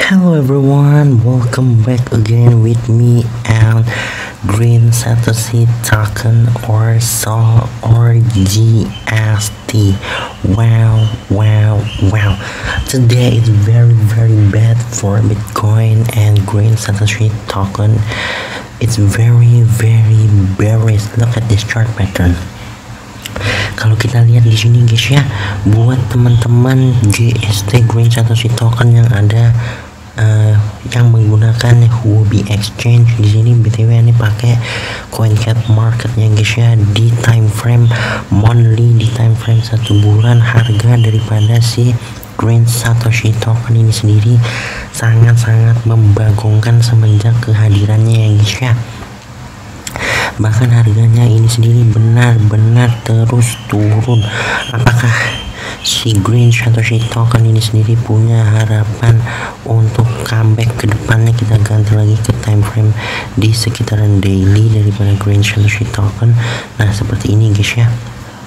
Hello everyone, welcome back again with me and Green Satoshi Token or SOL or GST. Wow. Today is very bad for Bitcoin and Green Satoshi Token. It's very bearish. Look at this chart pattern. Kalau kita lihat di sini guys ya, buat teman-teman GST Green Satoshi Token yang ada yang menggunakan Huobi Exchange, di sini BTW ini pakai CoinCapMarketnya guys ya, di time frame monthly, di time frame 1 bulan, harga daripada si Green Satoshi Token ini sendiri sangat membagongkan semenjak kehadirannya ya guys ya. Bahkan harganya ini sendiri benar-benar terus turun. Apakah si Green Satoshi Token ini sendiri punya harapan untuk comeback ke depannya? Kita ganti lagi ke time frame di sekitaran daily daripada Green Satoshi Token. Nah, seperti ini guys ya.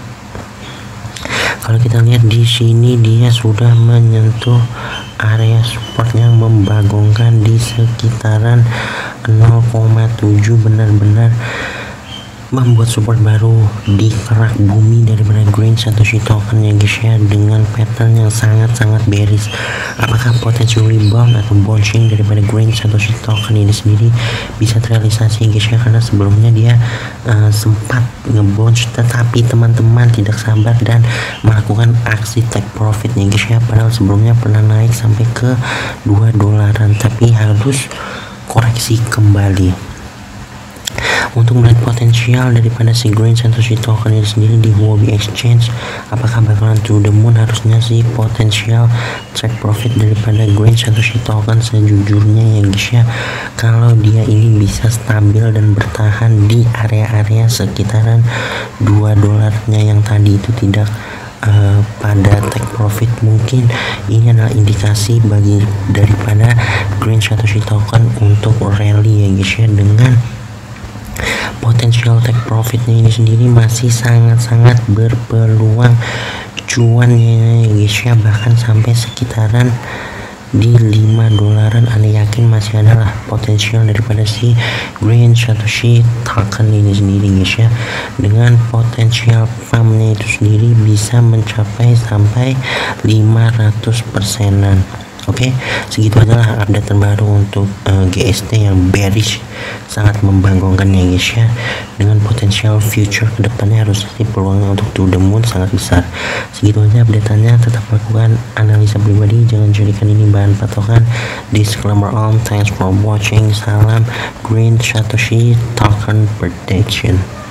Kalau kita lihat di sini, dia sudah menyentuh area support yang membagongkan di sekitaran 0,7, benar-benar membuat support baru di kerak bumi daripada Green Satoshi Token ya guys ya, dengan pattern yang sangat bearish. Apakah potensi rebound atau bouncing daripada Green Satoshi Token ini sendiri bisa terrealisasi guys ya, karena sebelumnya dia sempat nge-bounce, tetapi teman-teman tidak sabar dan melakukan aksi take profit nih guys ya, padahal sebelumnya pernah naik sampai ke $2, tapi harus koreksi kembali. Untuk melihat potensial daripada si Green Satoshi Token ini sendiri di Huobi Exchange, apakah bakalan to the moon? Harusnya sih potensial take profit daripada Green Satoshi Token sejujurnya ya guys ya, kalau dia ini bisa stabil dan bertahan di area-area sekitaran $2-nya yang tadi itu tidak pada take profit. Mungkin ini adalah indikasi bagi daripada Green Satoshi Token untuk rally ya guys ya, dengan potensial take profitnya ini sendiri masih sangat berpeluang cuannya ya guys ya, bahkan sampai sekitaran di $5. Anda yakin masih adalah potensial daripada si Green Satoshi Token ini sendiri guys ya, dengan potensial farmnya itu sendiri bisa mencapai sampai 500%-an. Oke, segitu adalah update terbaru untuk GST yang bearish, sangat membagongkan ya guys ya, dengan potensial future kedepannya harus sih peluangnya untuk to the moon sangat besar. Segitu aja update-nya, tetap lakukan analisa pribadi, jangan jadikan ini bahan patokan. Disclaimer on, thanks for watching, salam Green Satoshi Token Protection.